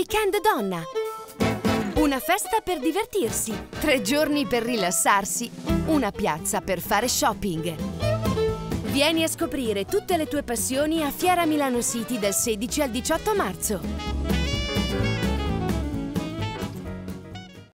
Weekend Donna. Una festa per divertirsi, 3 giorni per rilassarsi, una piazza per fare shopping. Vieni a scoprire tutte le tue passioni a Fiera Milano City dal 16 al 18 marzo.